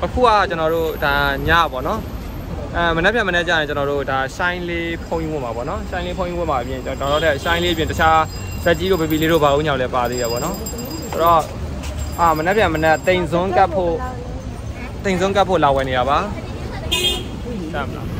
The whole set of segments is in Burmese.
အခုကကျွန်တော်တို့ဒါညပေါ့နော်မနေ့ပြန်မနေ့ကျရင်ကျွန်တော်တို့ဒါ shine လေးဖုံးဝင်မှာပေါ့နော် shine လေးဖုံးဝင်မှာအပြင်ကျွန်တော်တို့ shine လေးအပြင်တခြားဇက်ကြီးတို့ baby လေးတို့ဘာလို့ညောင်လဲပါသေးတယ်ပေါ့နော်ဆိုတော့မနေ့ပြန်မနေ့တိမ်စွန်းကပ်ဖို့လာဝင်နေတာပါတမ်းလား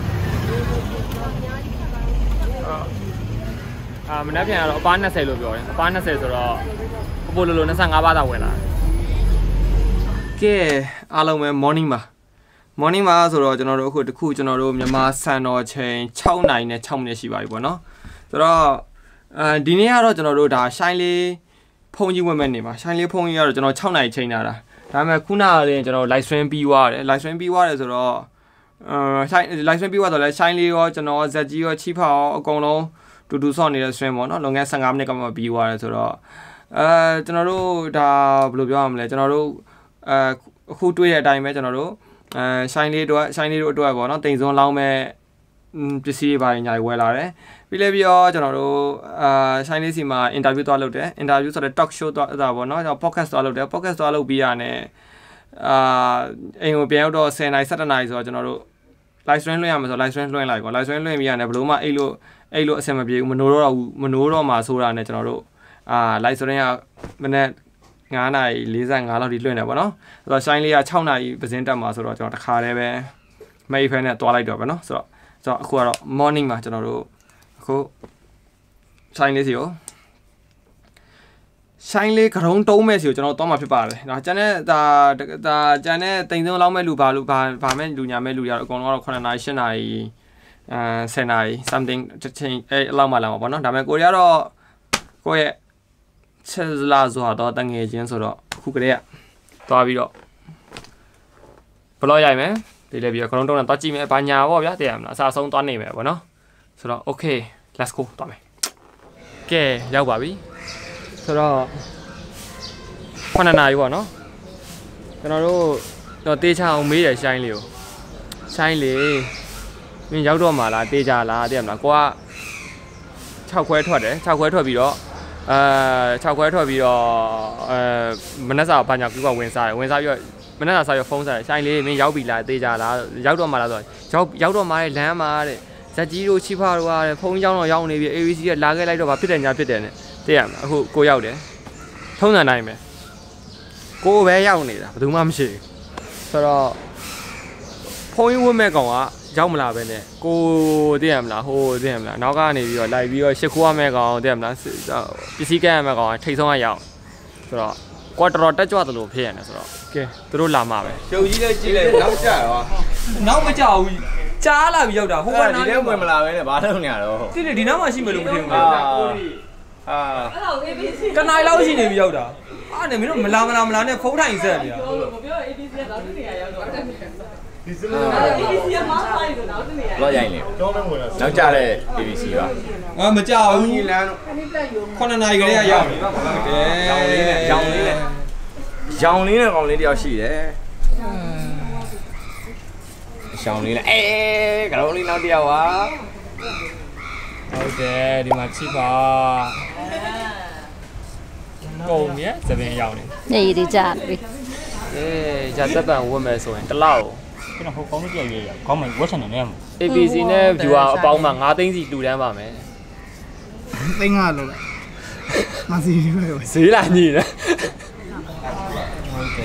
မနေ့ပြန်ကတော့အပား20လို့ပြောတယ်အပား20ဆိုတော့ပိုလို25ပါးသာဝင်လာကဲအားလုံးပဲ morning မှာဆိုတော့ကျွန်တော်တို့အခုကျွန်တော်တို့မြန်မာစံတော်ချိန်6နာရီနဲ့6မိနစ်ရှိပါပြီပေါ့နော်ဆိုတော့ဒီနေ့ကတော့ကျွန်တော်တို့ဒါ shine လေးဖုံးကြီးဝင်မဲ့နေမှာ shine လေးဖုံးကြီးကတော့ကျွန်တော်6နာရီချိန်လာတာဒါပေမဲ့ခုနကလည်းကျွန်တော် live stream ပြီးသွားတယ်ဆိုတော့live stream ပြီးသွားတော့လဲ shine လေးရောကျွန်တော်ဇက်ကြီးရောချိဖာရောအကုန်လုံးတူဆော့နေတဲ့ stream ပေါ့နော်လွန်ခဲ့15မိနစ်ကမှပြီးသွားတယ်ဆိုတော့ကျွန်တော်တို့ဒါဘယ်လိုပြောရမလဲကျွန်တော်တို့အခုတွေ့တဲ့အတိုင်းပဲကျွန်တော်တို့shine လေးတို့အတွက်ပေါ့နော်တိမ်စွန်းလောင်းမဲ့ပစ္စည်းတွေပါညာဝယ်လာတယ်ပြီးတော့ကျွန်တော်တို့shine လေးစီမှာ interview သွားလုပ်တယ် interview ဆိုတဲ့ talk show သွားပေါ့နော်ကျွန်တော် podcast သွားလုပ်တယ် podcast သွားလုပ်ပြီးရနဲ့အိမ်ကိုပြန်ရောက်တော့10နာရီ17နာရီဆိုတော့ကျွန်တော်တို့ live stream လွှင့်ရမှာဆို live stream လွှင့်လိုက်ပေါ့ live stream လွှင့်ပြီးရနဲ့ဘလို့မှအိတ်လို့အဆင်မပြေဘူးမနိုးတော့မှာဆိုတာနဲ့ကျွန်တော်တို့live stream ကမနေ့9နာရီ45လောက်ထိလွှင့်နေပါတော့ဆိုတော့ shine လေးက6နာရီပစင်းတက်မှာဆိုတော့ကျွန်တော်တခါတည်းပဲမိတ်ဖက်နဲ့တွားလိုက်တော့ဗောနော်ဆိုတော့အခုကတော့ morning မှာကျွန်တော်တို့အခု shine လေးစီကို shine လေးကရုံးတုံးမဲ့စီကိုကျွန်တော်တွားမှာဖြစ်ပါတယ်ဒါကျန်တဲ့ကျန်တဲ့တိမ်စုံလောက်မဲ့လူဘာမဲ့လူညာမဲ့လူရတော့အကုန်လုံးကတော့9နာရီ10နာရီ10နာရီ something ချင်းအဲ့လောက်မှလာမှာဗောနော်ဒါပေမဲ့ကိုရီးယားတော့ကိုယ့်ရဲ့ချက်လာဆိုတော့တငယ်ချင်းဆိုတော့အခုကလေးကသွားပြီးတော့ဘလော့ရိုက်မယ်ပြီးလည်းပြီးတော့ခလုံးတုံးနဲ့သွားကြည့်မယ်ဘာညာပေါ့ဗျာတည်ရမလားအစားဆုံးသွားနေမယ်ပေါ့နော်ဆိုတော့ okay let's go သွားမယ်ကဲရောက်ပါပြီဆိုတော့9နာရီပေါ့နော်ကျွန်တော်တို့တော့တေးချအောင်မေးရရှိုင်းလေးကိုရှိုင်းလေးမင်းရောက်တော့မှလားတေးချလားတည်ရမလားကိုက6ခွဲထွက်တယ်6ခွဲထွက်ပြီးတော့6ခွဲထွက်ပြီးတော့မနက်စာဘာညာကူကဝင်စားပြီးတော့မနက်စာစားရဖုန်းစားတယ်ရှိုင်းလေးမင်းရောက်ပြီလားတေးကြလားရောက်တော့မှလားဆိုတော့ရောက်တော့မှလမ်းမှာတဲ့ဇက်ကြီးတို့ချိဖာတို့ကဖုန်းเจ้าတော့ရောက်နေပြီ ABC ကလာခဲ့လိုက်တော့ဗာဖြစ်တယ်ညာဖြစ်တယ်နဲ့သိရမလားအခုကိုရောက်တယ်ထုံးစံတိုင်းပဲကိုပဲရောက်နေတာဘယ်သူမှမရှိဘူးဆိုတော့ဖုန်းဝတ်မဲ့ကောင်ကရောက်မလာပဲနဲ့ကိုသိရမလားသိရမလားနောက်ကနေပြီးတော့လိုက်ပြီးတော့ရှစ်ခိုးရမဲ့ကောင်သိရမလားပစ္စည်းကဲရမဲ့ကောင်ထိတ်ဆုံးကရောက်ဆိုတော့ကွာတော်တက်ကြွတယ်လို့ဖြစ်ရတယ်ဆိုတော့ကဲသူတို့လာမှာပဲရှုပ်ကြီးလည်းကြည့်လိုက်နောက်ကျရောနောက်မကြောက်ဘူးကြားလာပြီးရောက်တာဟိုကဒီထဲဝင်မလာပဲနဲ့ဘာလုပ်နေရတော့တိတိဒီနောက်မှရှိမယ်လို့မထင်ဘူးအဲ့ဒါ ABC ကနိုင်လောက်ရှိနေပြီးရောက်တာနဲ့မင်းတို့မလာနဲ့ဖုန်းထိုင်ဆက်နေတာမပြော ABC ကနောက်တစ်နေရာရောက်တော့ဒီစလို့ ABC ကမှားသွားရင်နောက်တစ်နေရာလော့ရိုင်းလေနောက်ကျတဲ့ ABC ပါမကြောက်ဘူးညီလန်း9နာရီကလေးရောက်နေရောင်လေးနဲ့ကောင်လေးတယောက်ရှိတယ်ရှောင်းလေးနဲ့ကရုံးလေးနောက်တယောက်ပါဟုတ်တယ်ဒီမှာချိပါကုန်မြဲသပင်ရောက်နေနေဒီကြပြီဂျာတက်ပံဝတ်မယ်ဆိုရင်တစ်လောက်ကျွန်တော်ဟိုကောင်းလို့ပြောရကောင်းမယ်ဝတ်ချင်တယ်နဲ့ ABC နဲ့ viewer အပေါင်းမှာ9သိန်းစီတူတန်းပါမယ်သိန်း5လို့လားမစီဘူးဈေးလာညီတယ်ဟုတ်တယ်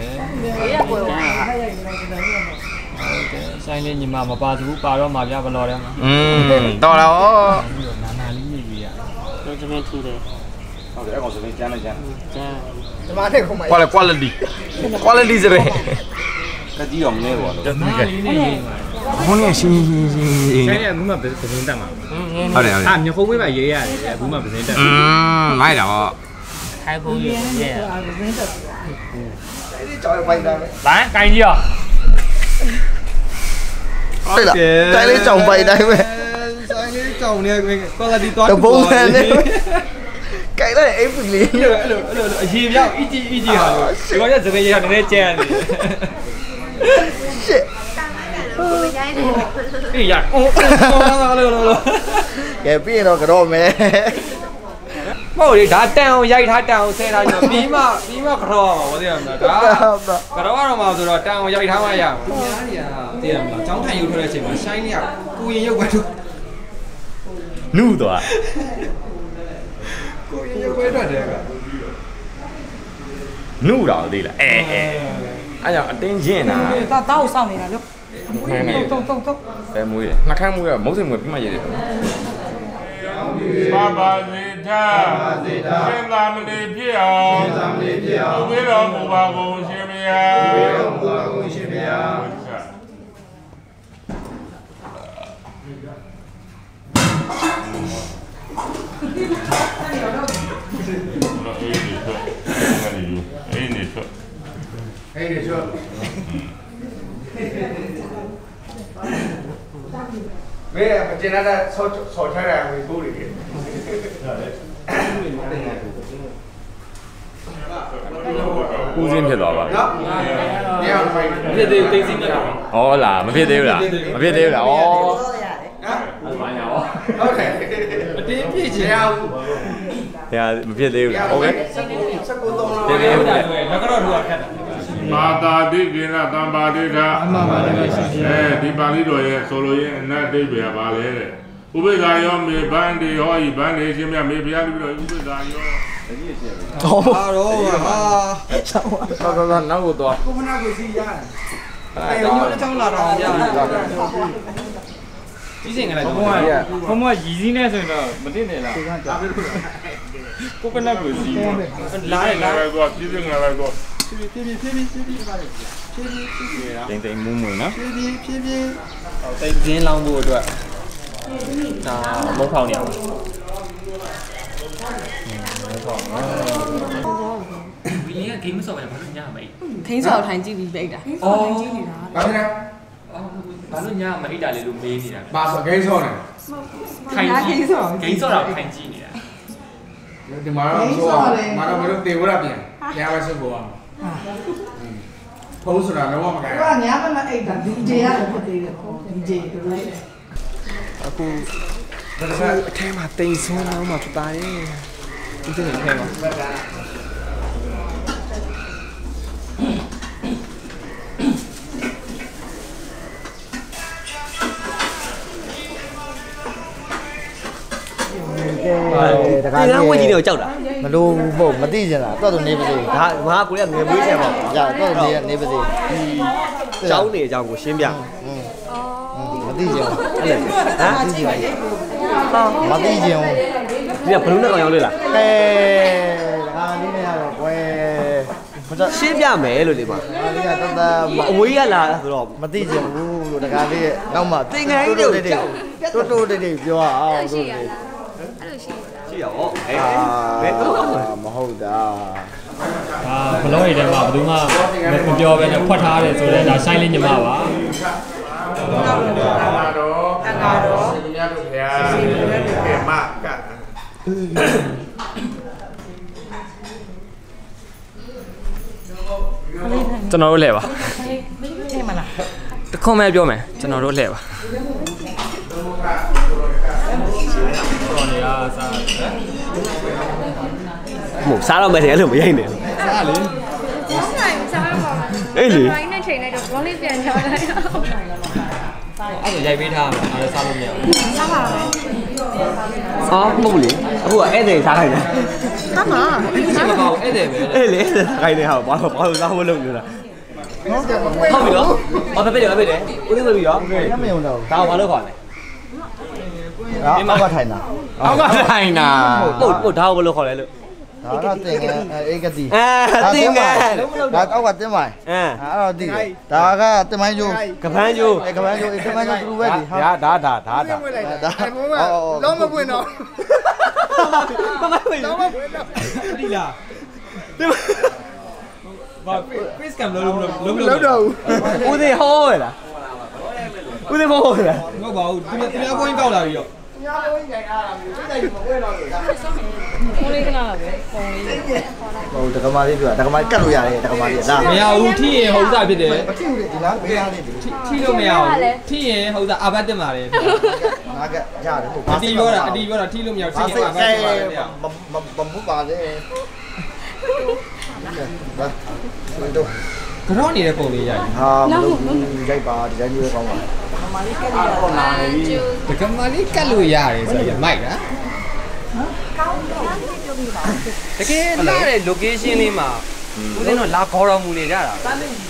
ဆိုင်လေးညီမမပါဘူးပါတော့မှာဗျာဘလော်ထဲမှာတော်တော့နာလေးနေပြီอ่ะကျွန်တော်ထူတယ်ဟုတ်တယ်အကောင်စပင်းကျန်းဒီမှာနဲ့ခုမှ quality စရဲကကြီးတော့မနေပါဘူးနာလေးနေဘုန်းကြီးရှင်းဆိုင်ကဘူးမှပစင်းတက်မှာဟုတ်တယ်မြေခုံးဝေးပါရေးရတယ်ဘူးမှပစင်းတက်မိုက်တာပေါ့ခိုင်ဖို့ရေးပစင်းတက်ဒီကြောင်ပိုင်တာပဲ来赶紧啊对了တိုင်းလေးကြောင်ပိုင်တိုင်းပဲဆိုင်လေးကြောင်နေကွာလာဒီသွားတပုံစံနဲ့ကြိုင်လိုက်အိပ်ပလီအဲ့လိုအရေးပြောက်အကြီးဟာလို့ဒီကောင်ကစပင်းရနည်းနည်းကျန်းနေရှစ်အေးရလောကဲပြီးရင်တော့ကြော့မယ်ဟုတ်လေဒါတန်အောင်ရိုက်ထားတန်အောင်ဆဲထားပြီးပြီးမှကတော့ပါဘောသိရမလားဒါကတော့တော့မှဆိုတော့တန်အောင်ရိုက်ထားမှရအောင်သူများတွေကသိရမလားចောင်းထိုင်ရုပ်ထွက်တဲ့အချိန်မှာရှိုင်းနေရကိုရင်ရုပ်ပဲသူနုသွားကိုရင်ရုပ်ပဲထွက်တယ်ကနုတော့သေးလားအဲ့ကြောင့်အတင်းချင်းတာတောက်ဆောက်နေတာလို့တုံပဲမွေးတယ်နှခမ်းမွေးရမုတ်စိမ်မွေးပြီးမှရေးတယ်ပါပါစေတာရှင်သာမဏေဖြစ်အောင်သူဝေတော်မူပါကုန်ရှင်ဘုရားအေးနေထွက်မဲမကျင်တဲ့ဆော်ထားတာကိုကိုတွေဦးစင်းဖြစ်သွားပါနော်ညောင်ဖိုင်ဖြစ်သေးသိသိမြတ်တာဩလားမဖြစ်သေးဘူးလားမဖြစ်သေးဘူးလားဩနော်ဟုတ်တယ်အတင်းပြည့်ချင်တရားမဖြစ်သေးဘူးလားโอเค 19 ဖြစ်သေးဘူးလားလက်ကတော့ထူတာခက်တာမာတာတိကိနသံပါတိကဒီပါဠိတော်ရဲ့ဆိုလိုရင်းအနတ်အဓိပ္ပာယ်ပါလေတဲ့ဥပိ္ပဇာယောမေဘန္တိဟောဤဘန္တိရှင်မြတ်မေဘုရားတပည့်တော်ဥပိ္ပဇာယောတော့နောက်ကိုသွားကိုမနာကိုစီးရတယ်အဲ့တော့အချောင်းလာတော့ရတယ်ကြီးစင်ကလည်းဘုံကရည်စည်းနေဆိုရင်တော့မတင်နေလားကိုကနတ်ကိုစီးလာတော့ပြည့်စုံလာတော့တိမ်မူးမွေနော်ဖြည်းတိတ်စင်းလောင်းဖို့အတွက်ဒါမုတ်ဖောင်နေအောင်ဝီလင်းကဂိမ်းမဆော့ပဲဘာလို့ညမအိတ်ခင်းဆောက်ထိုင်ကြည့်ပြီးပိတ်တာထိုင်ကြည့်နေတာဘာလဲဘာလို့ညမအိတ်တာလေလို့မေးနေတာဘာဆိုဂိမ်းဆော့နေထိုင်ကြည့်ဂိမ်းဆော့တာထိုင်ကြည့်နေတာဒီမှာတော့ဆိုမှာတော့မလို့တေဝရပြန်ပဲစုပေါ်အောင်ဖုံးဆိုတာလုံးဝမကိုင်းဘူးကညာမအိတ်တာ DJ ရတယ်ဖြစ်သေးတယ် DJ တို့အခုအထဲမှာတိမ်ဆုံးတော့မှဖြစ်ပါတယ်ဦးစင်းအထဲမှာတကားလေးဝင်းကြီးတွေကိုကြောက်တာမလို့ဟုတ်မသိကြတာတော့သူနေပါစေဒါငါကိုလည်းငယ်မွေးချင်ပါကြာတော့နေပါစေကျောင်းနေအကြောင်းကိုရှင်းပြမသိကြဘူးအဲ့ဟမ်မသိကြဘူးဒီကဘလူးနဲ့ကောင်ရောက်လေလားဒါလေးနဲ့ရတော့ကွယ်ရှင်းပြမယ်လို့လေပါဒါလေးကတတအဝေးရလာဆိုတော့မသိကြဘူးလို့တကားလေးရဲ့နောက်မှတင်ငယ်ကြီးတွေတိုးတိတ်ပြောအောင်တို့လေအဲ့လိုရှိရအောင်ဘယ်တော့မဟုတ်တာဘလော့ရည်ထဲမှာဘယ်သူမှမပြောဘဲနဲ့ဖွက်ထားတယ်ဆိုတော့ဒါဆိုင်လေးညီမပါတော့စီမြတ်တို့ခင်ဗျာစီမြတ်တို့ခင်မကကျွန်တော်တို့လှည့်ပါထဲမှာလားတခွန်မဲ့ပြောမယ်ကျွန်တော်တို့လှည့်ပါစားတော့မယ်တယ်အဲ့လိုမရိုက်နဲ့စားလေစားပါပါအေးလေဘိုင်းနဲ့ချိန်လိုက်တော့ဘောလေးပြန်ချောလိုက်အဲ့ဒါရိုက်ပေးထားမှာအဲ့ဒါစားလို့မရဘူးစားပါပဲအော်မဟုတ်လေအခုကဧည့်သည်စားခိုင်းတယ်စားပါစားမပေါ့ဧည့်သည်ပဲအေးလေစားခိုင်းတယ်ဟာဘာလို့စားဖို့လုပ်နေတာဟုတ်ပြီနော်အော်တပည့်တယ်ဦးသိပြီရောမယုံတော့ဒါဘာလို့ခေါ်လဲအောက်ကထိုင်တာဟုတ်ဒါဘာလို့ခေါ်လဲလို့ဒါတော့တင်ငယ်အေးကတိတင်ငယ်ဒါအောက်ကတင်မိုင်းအဲ့တော့ဒီဒါကတင်မိုင်းကျိုးကပန်းကျိုးကပန်းကျိုးတင်မိုင်းကျိုးသူ့ပဲဒီဟာဒါလုံးမပွင့်တော့လုံးမပွင့်တော့ဒီလားဘာ quiz cam လုံးတော့ဦးသိဟောရလားဦးသိဟောရလားမဟုတ်ပါဘူးသူများဘိုင်းကောက်လာပြီးတော့ညာဘိုင်းကြိုင်အားလာပြီစိတ်မပွင့်တော့ဘူးဖုန်းလေးကလာပဲဖုန်းလေးဟုတ်တက္ကမလေးပြောတက္ကမကတ်လို့ရတယ်တက္ကမလေးဒါမရဘူးထိရင်ဟုတ်တာဖြစ်တယ်မထိဘူးလေဒီလားဘေးရလေးထိလို့မရဘူးထိရင်ဟုတ်တာအာဘတ်တက်မှာလေငါကရတယ်ဟုတ်အတီးပြောတာထိလို့မရထိရင်အာဘတ်တက်မှာလေမပါလေကတော့နေတဲ့ပုံလေးရိုက်ဟာမလုပ်ရိုက်ပါဒီတိုင်းမျိုးကောင်းပါတကမာလေးကတ်လို့ရတယ်ဆိုရင်မိုက်လားတကယ်လာတဲ့ location လေးမှာဦးစင်းတော့လာခေါ်တော်မူနေကြတာ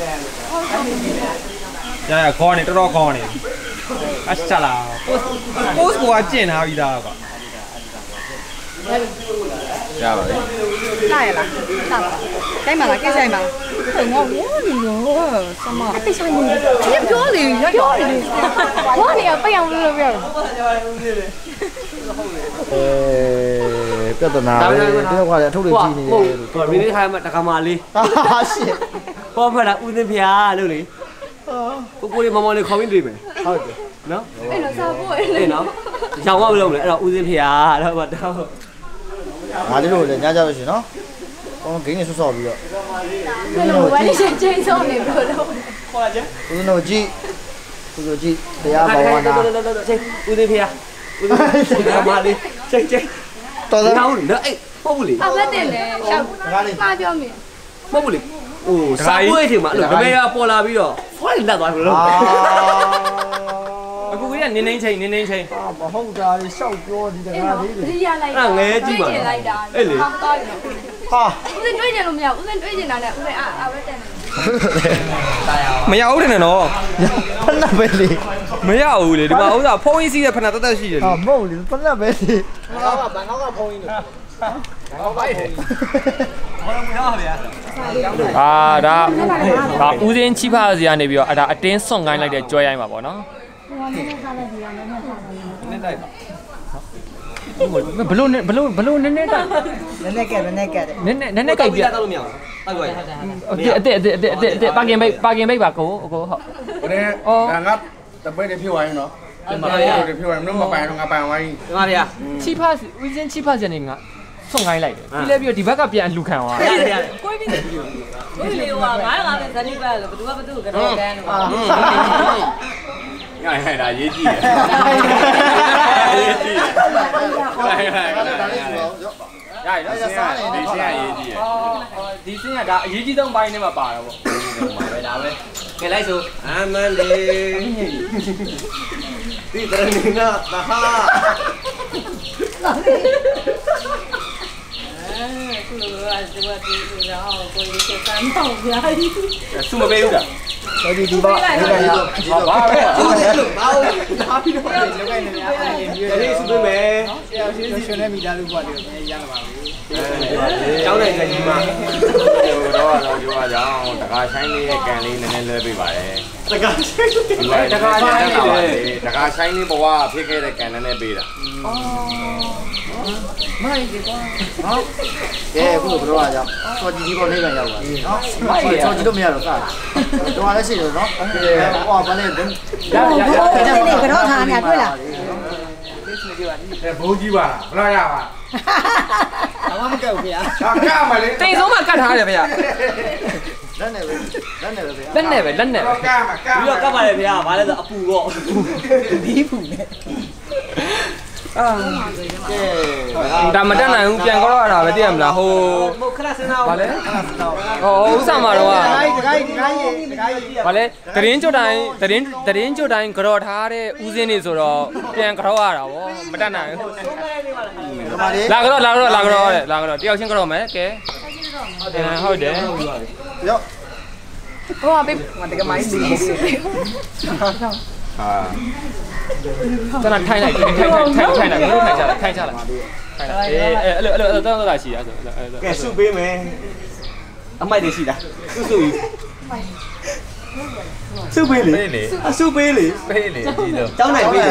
ရရခေါ်နေတော်ခေါ်နေအချလာ post ကိုကျင့်ထားပြီးသားကွာရပါပြီလာရလားလာပါတိုင်းမှာလားကိစ္စတိုင်းမှာငေါ့ဝေါနေလို့စမအတိတ်ဆိုင်နေပြောလေပြောလေဘာနေပိတ်အောင်လို့ပြောပြဿနာပဲဒီကွာလေအထုတ်တွေကြီးနေတယ်ဟိုရီလေးထိုင်မှာတက္ကမလေးဟာရှစ်ပေါ်ဖက်တာဦးသိန်းဖျားလို့လေကိုလေးမောင်မောင်လေးခေါင်းပြီးတွေ့မယ်ဟုတ်တယ်နော်အဲ့တော့စားဖို့အေးနော်ရောင်ဝမလုပ်လဲအဲ့တော့ဦးသိန်းဖျားတော့တော့ငါလေးတို့လည်းညကြလို့ရှိနော်ကောင်းဂိမ်းနေဆော့ပြီးတော့ဘယ်လိုဝိုင်းနေချင်းစောနေပြီလို့ခေါ်လာကြဦးတို့ကြည့်ဦးတို့ကြည့်တရားဘာဝနာချင်းဦးသိန်းဖျားဦးသိန်းဖျားမလေးချင်းတော်တယ်နော်အေးပုတ်ဘူးလေအဘက်တင်လေရှောက်မှာပြောမယ်ပုတ်ဘူးလေဟိုစာပွဲထင်မှာအဲ့လိုဒမေကပေါ်လာပြီးတော့ဖွားလက်သွားဘယ်လိုအခုကနင်းနေချင်းမဟုတ်တာလေရှောက်ပြောဒီတကားလေးတွေရလိုက်တာငဲကြည့်ပါအဲ့လေဟာဦးစင်တွေးကြလို့မရဦးစင်တွေးနေတာနဲ့ဦးစင်အာပဲတက်နေမရဘူးတဲ့နော်ဖက်လက်ပဲလေမရဘူးလေဒီမှာဥစ္စာဖုံးကြီးစီးတဲ့ဖက်နဲ့တက်ရှိတယ်လေဟာမဟုတ်လေဖက်လက်ပဲလေဘန်ကောက်ကဖုံးကြီးလို့ဟောပိုက်တယ်ဟောမရပါဗျာဒါဦးစင်းချိဖာစီကနေပြီးတော့ဒါအတင်းစွန့်ကိုင်းလိုက်တဲ့ကြွဲရိုင်းပါဗောနော်နည်းစားလိုက်ဒီကနည်းစားလိုက်နည်းတိုက်ပါဘလို့နည်းတိုက်နည်းကက်နည်းကက်နည်းကြိုက်ပြတောက်လို့မရဘူးတောက်ရအစ်ပါကင်ဘိတ်ပါကိုဟုတ်ဟိုတဲ့ငါတပည့်တွေဖြစ်သွားရင်နော်တပည့်တွေဖြစ်သွားရင်မပိုင်တော့ငါပိုင်သွားရင်ဒီမှာဗျာချိဖာဦးစင်းချိဖာစီနေငါဆုံးခိုင်းလိုက်တယ်ပြီးလဲပြီးတော့ဒီဘက်ကပြန်လှူခံသွားရတယ်ကိုယ်ပြီးတယ်ကိုယ်လေဟို900ပဲဇနီးပဲလို့ဘယ်သူကကတော့တန်းလို့ငါဟဲ့ဒါရေးကြည့်တယ်ရေးကြည့်ရတယ်ရစားနေဒီစင်းရေးကြည့်တယ်ဒီစင်းကဒါအရေးကြီးဆုံးပိုင်းနဲ့မှာပါတော့ဗောပဲဒါပဲကဲလိုက်ဆိုအမန်လေးဒီတရဏိနာတဟာခုလိုကဒီဝတ်ဒီရောကိုယ်ကြီးကတန်းတော့ဗျာစုမပေးဘူးလားဒီပါဒီကရဘာပဲလို့ဘာလို့ဒါပြီးတော့လောက်ကနေများအဲ့ဒီစုပေးမယ်ဆရာရှင်ရွှေနဲ့မိသားစုဘွားတွေကိုရရပါဘူးကျောင်းနိုင်ကြီးမှာဟိုတော့ပြောကြအောင်တကားဆိုင်လေးရဲ့ကန်လေးနည်းနည်းလွှဲပေးပါတယ်တကားဆိုင်တကားဆိုင်လေးတကားဆိုင်လေးဘဝဖြစ်ခဲ့တဲ့ကန်နည်းနည်းပေးတာမိုက်ဒီကွာနော်ကဲအခုဘယ်လိုအားကြောင့်စောကြီးကြီးပေါ်နေပြန်ရောက်ပါနော်စောကြီးတော့မရတော့စတော့လည်းရှိတယ်နော်ဟောဘာလဲကတော့ထားနေတွေ့လားဘိုးကြီးပါလားဘလားရပါဘာမှမကက်ဘူးခင်ဗျာကမလေးတိမ်ဆုံးမှကတ်ထားတယ်ဗျာလက်နဲ့ပဲဗျာလက်နဲ့ပဲကမပြီးတော့ကတ်ပါလေဗျာဘာလဲဆိုအပူတော့ဒီပူနဲ့ဒါမတက်နိုင်ဘူးပြန်ကောက်ရတာပဲသိရမလားဟိုခဏစင်းတော့ဗာလဲဥစ္စာမှာတော့တခိုင်းဗာလဲတရင်ကျွတ်တိုင်းကြော်ထားတဲ့ဦးစင်းနေဆိုတော့ပြန်ကြောက်ရတာဗောမတက်နိုင်ဘူးလာကြောတယောက်ချင်းကြောက်မယ်ကဲဟုတ်တယ်ရောဟိုကဘေးတကမိုင်းစီကျွန်တော်ထိုင်လိုက်မင်းတို့ထိုင်ကြလိုက်အဲ့လိုတော့ရှိရဆိုကဲစုပေးမယ်အမိုက်တွေရှိတာစုစုပေးလေစုပေးလေကြည့်တော့တောင်းနိုင်ပေးတယ်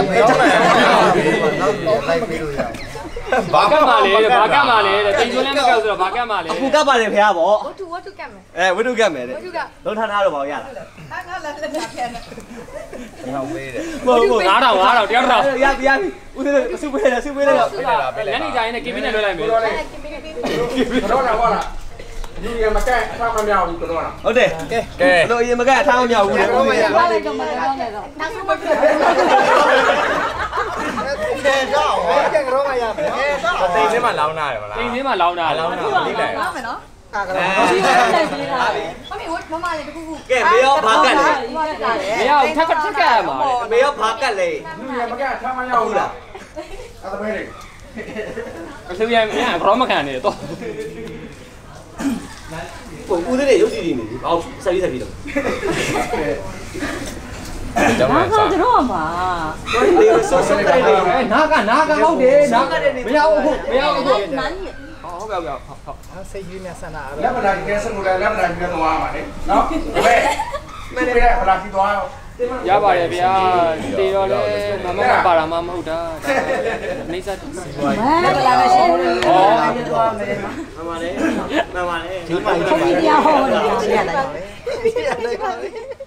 လိုက်ပေးလို့ရဘာကမှလေတဲ့တင်ကျွန်းလည်းမကောက်ဆိုတော့ဘာကမှလေအခုကပ်ပါလေဖေဗောဝတ္ထုကပ်မယ်ဝတ္ထုကပ်မယ်တဲ့လုံးထားတော့ဗောရလားငါလက်ဖြတ်နေဟောပေးတယ်ဟုတ်9000တယောက်တော့ရပြီဦးသေးစုပေးတယ်လက်နေကြရင်ကင်းမင်းနဲ့လွှဲလိုက်မယ်ကတော့တာဟောလားယူရမကဲအဖမမြောက်ဘူးကတော့ဟုတ်တယ်ကဲလို့ရင်မကအထားမမြောက်ဘူးလေဘာလဲတော့မလဲတော့နောက်ဆုံးမပြတော့ဟောကျကတော့မရဘူးတိမ်ထဲမှာလောင်းနာတယ်မလားတိမ်ထဲမှာလောင်းတာလောင်းတာဒီလေရမယ်နော်ရှိတယ်ပြေးတာမမေဝမမလေးတခုခုကဲမေရောဘာကလဲမရဘူးထက်ကရမှာလေမေရောဘာကလဲလူရမကထားမရောက်ဘူးလားအဲ့ဒါပဲလေကစရမင်းကတော့မခံနေတော့ကိုဦးသေးတွေရုပ်ကြည့်နေပြီအော်ဆက်ပြီးတော့ကျောင်းမှာစားတော့မှာလေဆော့ဆော့တိုင်းနေနာကဟုတ်တယ်နာကမရဘူးဟုတ်မရဘူးဟုတ်နန်းကြီးဟုတ်ကဲ့ဟုတ်စိတ်ကြီးနဲ့ဆန္ဒလက်ပဒါကြီးကဲစမှုလက်ပဒါကြီးကသွားပါလေနော်ဘယ်မင်းရဲ့ပဒါကြီးသွားရပါတယ်ဗျာတေတော့လေမမပါတာမှမဟုတ်တာနေစားတူမဲပလာနဲ့ရှင်းနေဩသွားမယ်မှန်ပါလေဒီမှာဒီတရားဟောနေတာပြရတယ်